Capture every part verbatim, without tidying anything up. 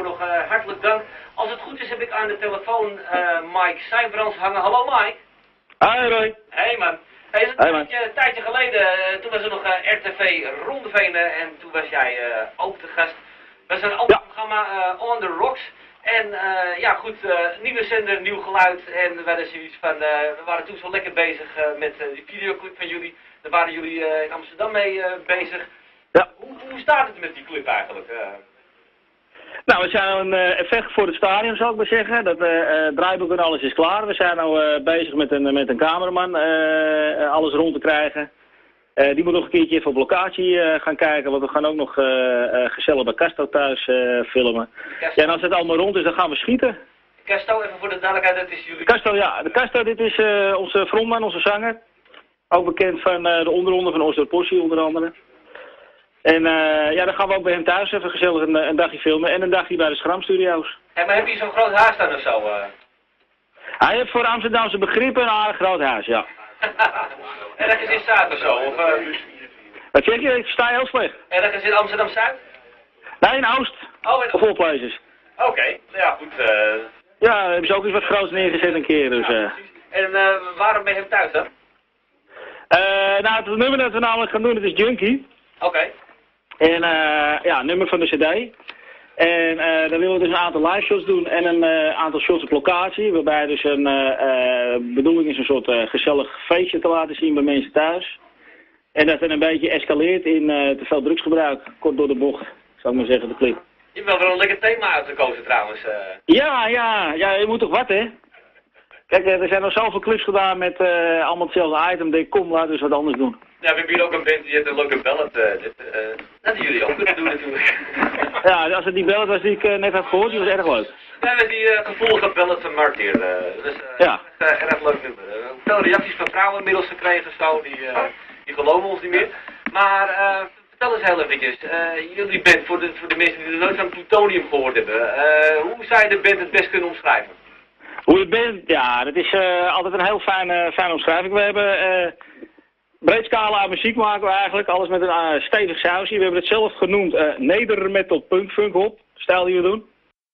daarvoor nog uh, hartelijk dank. Als het goed is heb ik aan de telefoon uh, Mike Sijbrands hangen. Hallo Mike. Hi Roy. Hey man. Hey, is het hey, een man. tijdje, tijdje geleden, uh, toen was er nog uh, R T V Rondevenen en toen was jij uh, ook de gast. Dat is een ander ja. programma uh, On The Rocks. En uh, ja goed, uh, nieuwe zender, nieuw geluid en we hadden zoiets van, uh, we waren toen zo lekker bezig uh, met uh, die videoclip van jullie. Daar waren jullie uh, in Amsterdam mee uh, bezig. Ja. Hoe, hoe staat het met die club eigenlijk? Uh? Nou, we zijn een uh, effect voor het stadion, zou ik maar zeggen. Dat uh, uh, draaiboek en alles is klaar. We zijn nu uh, bezig met een, met een cameraman uh, alles rond te krijgen. Uh, die moet nog een keertje even op locatie uh, gaan kijken, want we gaan ook nog uh, uh, gezellig bij Casto thuis uh, filmen. Casto. Ja, en als het allemaal rond is, dan gaan we schieten. Casto, even voor de duidelijkheid, dat is jullie... Casto, ja. De Casto, dit is uh, onze frontman, onze zanger. Ook bekend van uh, de onderronde van Oostdorp-Possie onder andere. En uh, ja, dan gaan we ook bij hem thuis even gezellig een, een dagje filmen en een dagje bij de Schram Studios. Hey, maar heb je zo'n groot huis dan of zo? Uh? Hij heeft voor Amsterdamse begrippen een aardig groot huis, ja. Ergens in Zuid of zo? Of, uh... Wat zeg je? Ik sta heel slecht. Ergens in Amsterdam-Zuid? Nee, in Oost. Oh, in Of all places. Oké, okay. Ja goed. Uh... Ja, daar hebben ze ook eens wat groots neergezet een keer, dus... Ja, uh... En uh, waarom ben je hem thuis dan? Uh, nou, het nummer dat we namelijk gaan doen, het is Junkie. Oké. Okay. En uh, ja, nummer van de cd. En uh, dan willen we dus een aantal live shots doen en een uh, aantal shots op locatie. Waarbij dus een uh, uh, bedoeling is een soort uh, gezellig feestje te laten zien bij mensen thuis. En dat het een beetje escaleert in uh, te veel drugsgebruik. Kort door de bocht, zou ik maar zeggen, de clip. Je hebt wel weer een lekker thema uitgekozen trouwens. Uh... Ja, ja, ja, je moet toch wat hè? Kijk, er zijn nog zoveel clips gedaan met uh, allemaal hetzelfde item. Denk kom, laten we eens wat anders doen. Ja, we hebben hier ook een band die heeft een leuke ballad. Uh, dit, uh, dat hadden jullie ook kunnen doen natuurlijk. Ja, als het die ballad was die ik uh, net had gehoord, die was erg leuk. Ja, met die uh, gevoelige ballad van Martyr. Uh, dus, uh, ja. Uh, erg leuk nummer. Uh, veel reacties van vrouwen inmiddels gekregen, zo, die, uh, die geloven ons niet meer. Maar uh, vertel eens heel eventjes, uh, jullie band, voor de, voor de mensen die er nooit van Plutonium gehoord hebben, uh, hoe zou je de band het best kunnen omschrijven? Hoe je bent? Ja, dat is uh, altijd een heel fijne, fijne omschrijving. We hebben uh, breed scala aan muziek maken we eigenlijk, alles met een uh, stevig sausje. We hebben het zelf genoemd uh, nedermetal punk funk hop, stijl die we doen.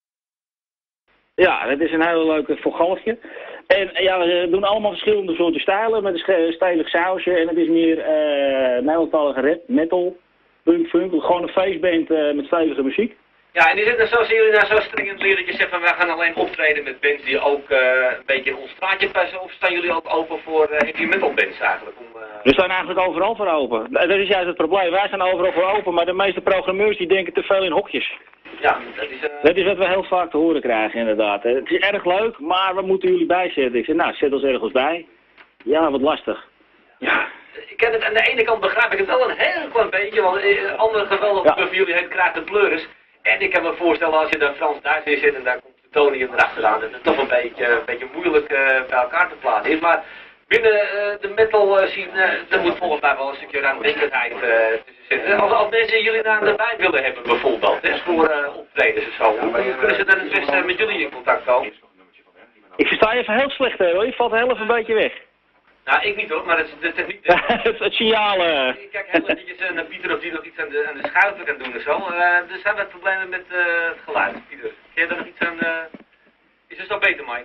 Ja, dat is een heel leuk vergalfje. En uh, ja, we doen allemaal verschillende soorten stijlen met een stevig sausje. En het is meer uh, Nederlandstalige rap, metal, punk funk, gewoon een feestband uh, met stevige muziek. Ja, en is het dan zo, zien jullie nou zo streng in het leer dat je zegt van wij gaan alleen optreden met bands die ook uh, een beetje in ons straatje passen, of staan jullie ook open voor uh, heavy metal bands eigenlijk? Om, uh... We staan eigenlijk overal voor open. Dat is juist het probleem. Wij staan overal voor open, maar de meeste programmeurs die denken te veel in hokjes. Ja, dat is... Uh... Dat is wat we heel vaak te horen krijgen inderdaad. Het is erg leuk, maar we moeten jullie bijzetten. Ik zeg, nou, zet ons ergens bij. Ja, wat lastig. Ja. Ik ken het aan de ene kant begrijp ik het wel een heel klein beetje, want een andere geweldige ja. Van jullie heet Kraak de Pleuris. En ik kan me voorstellen als je daar Frans-Duits in zit en daar komt Plutonium erachteraan, dat het toch een beetje, een beetje moeilijk uh, bij elkaar te plaatsen is. Maar binnen uh, de metal uh, scene, uh, er moet volgens mij wel een stukje ruimdenkendheid uh, tussen zitten. Als, als mensen jullie daar erbij willen hebben bijvoorbeeld, hè, voor uh, optredens en zo, hoe kunnen ze dan het best uh, met jullie in contact komen? Ik versta je even heel slecht hoor, je valt heel even een beetje weg. Nou, ik niet hoor, maar het is de techniek. het, het signaal... Uh... Ik kijk heel eventjes naar Pieter of die nog iets aan de, aan de schuiven kan doen of zo. Uh, er zijn wat problemen met uh, het geluid, Pieter. Kun je er nog iets aan... Uh... Is het zo beter, Mike?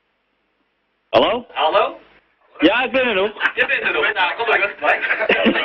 Hallo? Hallo? Ja, ik ben er nog. Je bent er nog. Nou, kom even, Mike.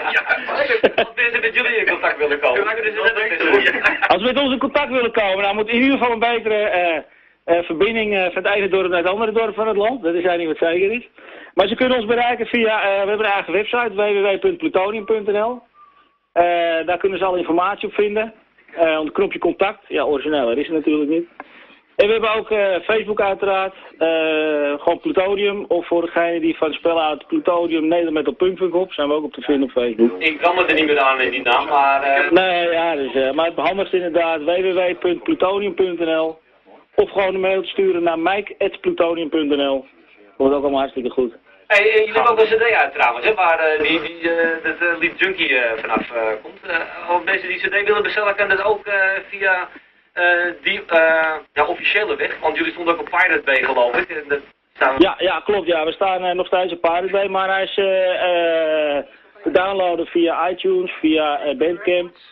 Als mensen met jullie in contact willen komen, dan kunnen ze net Als we met ons in contact willen komen, dan moet in ieder geval een betere... Uh... Uh, verbinding uh, van het ene dorp naar het andere dorp van het land. Dat is eigenlijk wat zeker is. Maar ze kunnen ons bereiken via, uh, we hebben een eigen website, w w w punt plutonium punt n l. Uh, daar kunnen ze alle informatie op vinden. Uh, onder het knopje contact. Ja, origineel, dat is het natuurlijk niet. En we hebben ook uh, Facebook uiteraard. Uh, gewoon Plutonium. Of voor degene die van spellen uit Plutonium Nedermetal Punk Funk op. Zijn we ook op te vinden op Facebook. Ik kan me er niet meer aan in die naam, maar... Uh... Nee, ja, dus, uh, maar het handigste inderdaad w w w punt plutonium punt n l. Of gewoon een mail sturen naar mike at plutonium punt n l. Dat wordt ook allemaal hartstikke goed. Hey, jullie hebben ook een cd uit trouwens, hè, waar uh, die, die, uh, dat uh, lied Junkie uh, vanaf uh, komt. Uh, als mensen die cd willen bestellen, kan dat ook uh, via uh, die uh, ja, officiële weg. Want jullie stonden ook op Pirate Bay, geloof ik. En dat staan... Ja, ja, klopt. Ja. We staan uh, nog steeds op Pirate Bay, maar hij is uh, uh, te downloaden via iTunes, via uh, Bandcamp.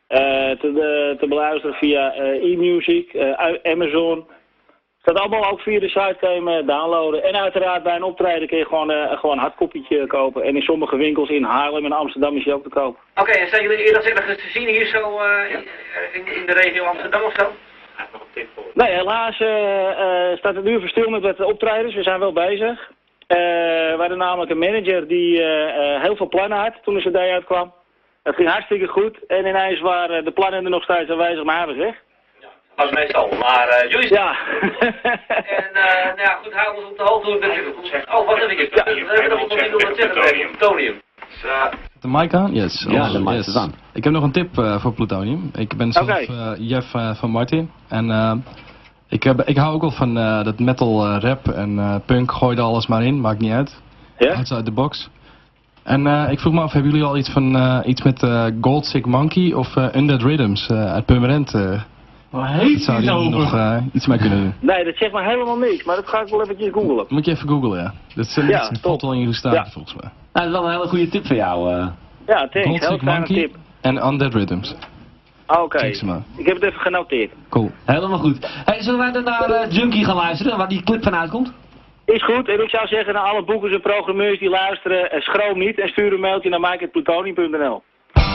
Uh, te, de, te beluisteren via uh, e-music, uh, Amazon. Staat allemaal ook via de site kan je hem downloaden. En uiteraard bij een optreden kun je gewoon, uh, gewoon een hardkopietje kopen. En in sommige winkels in Haarlem en Amsterdam is hij ook te kopen. Oké, okay, en zijn jullie eerder ergens te zien hier zo uh, in, in de regio Amsterdam of zo? Ja, nog een tip voor. Nee, helaas uh, uh, staat het nu even stil met wat optredens. We zijn wel bezig. Uh, we hadden namelijk een manager die uh, uh, heel veel plannen had toen de C D uitkwam. Het ging hartstikke goed. En ineens waren de plannen er nog steeds aanwezig, maar hij was weg. Dat was meestal, maar uh, jullie... Ja. En uh, nou ja, goed, hou ons op de hoogte hoe het... Oh, wat heb ik? Ja, we hebben nog niet nog wat zeggen. Plutonium. De mic aan? Yes. Ja, de mic yes. is aan. Ik heb nog een tip uh, voor Plutonium. Ik ben zelf okay. uh, Jeff uh, van Martin. En uh, ik, heb, ik hou ook wel van uh, dat metal uh, rap en uh, punk. Gooi er alles maar in, maakt niet uit. Ja? Outside the box. En uh, ik vroeg me af, hebben jullie al iets van uh, iets met uh, Gold Sick Monkey of uh, Undead Rhythms uh, uit Purmerend? Uh, Waar heet zou die jullie nog uh, iets mee kunnen doen? Nee, dat zegt me helemaal niks, maar dat ga ik wel eventjes googlen. Moet je even googlen, ja. Dat is uh, ja, valt wel in je staat, ja. volgens mij. Nou, dat is wel een hele goede tip voor jou. Uh. Ja, thanks. Gold Heel Sick fijne Monkey tip. en Undead Rhythms. Oké, okay. Ik heb het even genoteerd. Cool. Helemaal goed. Hey, zullen wij dan naar uh, Junkie gaan luisteren, waar die clip van uitkomt? Is goed, en ik zou zeggen naar alle boekers en programmeurs die luisteren, uh, schroom niet en stuur een mailtje naar mike at plutonium punt n l.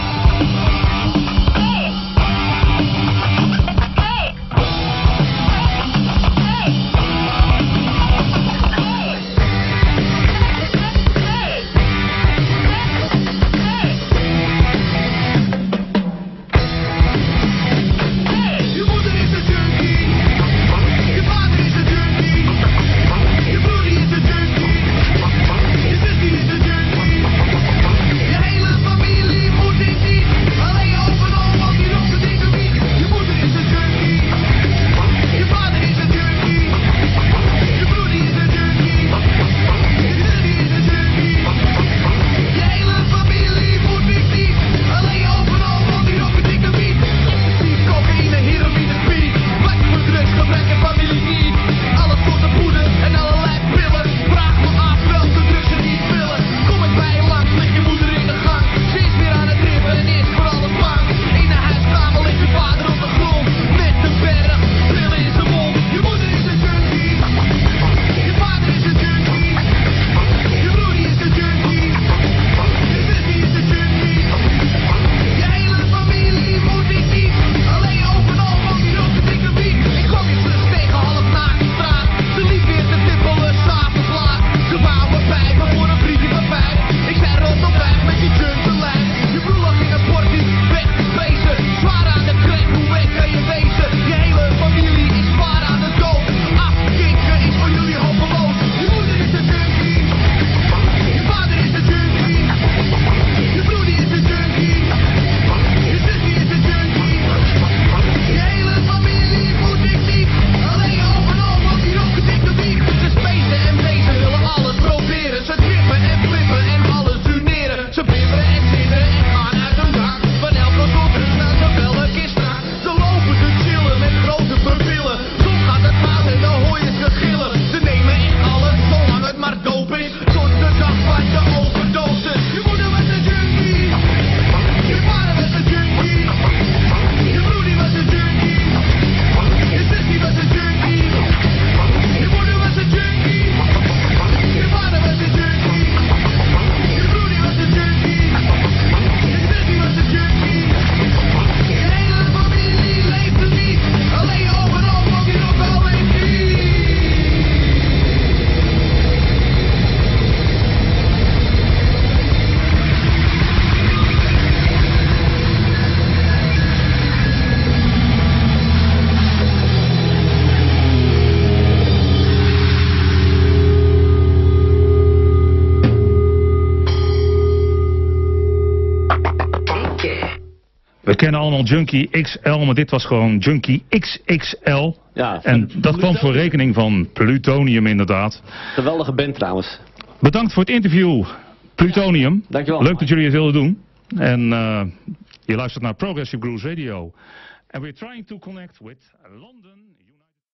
We kennen allemaal Junkie X L, maar dit was gewoon Junkie X X L. Ja, en dat kwam voor rekening van Plutonium inderdaad. Geweldige band trouwens. Bedankt voor het interview, Plutonium. Dankjewel. Leuk dat jullie het wilden doen. En uh, je luistert naar Progressive Grooves Radio. And we're trying to connect with London.